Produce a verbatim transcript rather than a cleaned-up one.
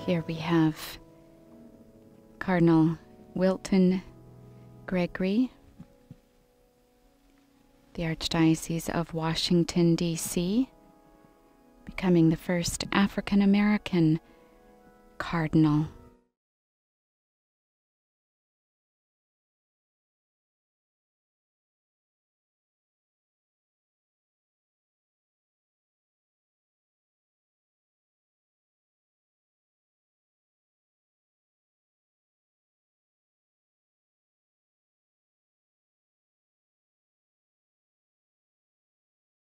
Here we have Cardinal Wilton Gregory, the Archdiocese of Washington, D C, becoming the first African American cardinal.